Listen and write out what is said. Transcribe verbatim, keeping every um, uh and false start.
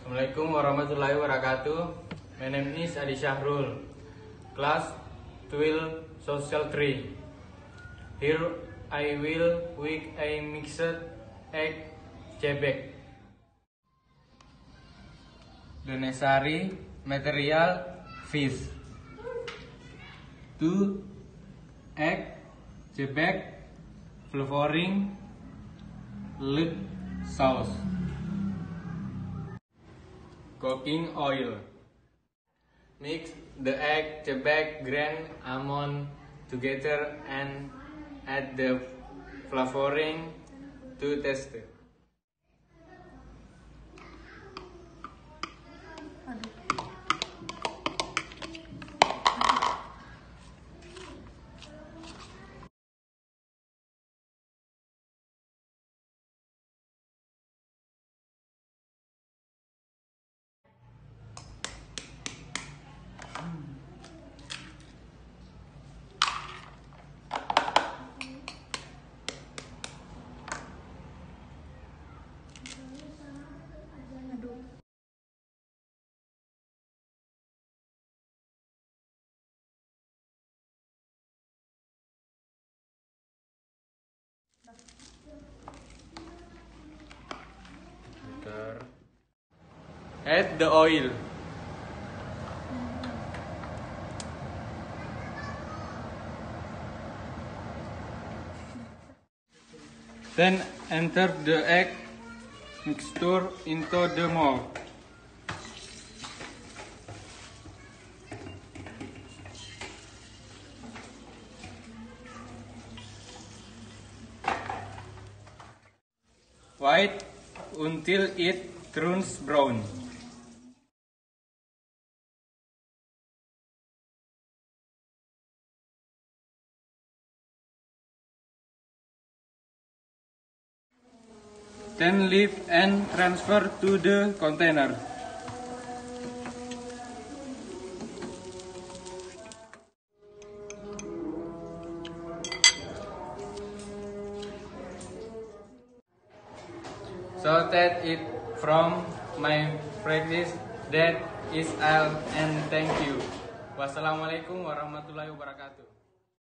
Assalamualaikum warahmatullahi wabarakatuh. My name is Adi Syahrul, class twelve social three. Here I will make a mixed egg cebek. The necessary material: fish, two egg cebek, flavoring, lead sauce. Cooking oil. Mix the egg cebek grain almond together and add the flavoring to taste. Add the oil. Then enter the egg mixture into the mold. Wait until it turns brown. Then leave and transfer to the container. So that it from my practice. That is all, and thank you. Wassalamualaikum warahmatullahi wabarakatuh.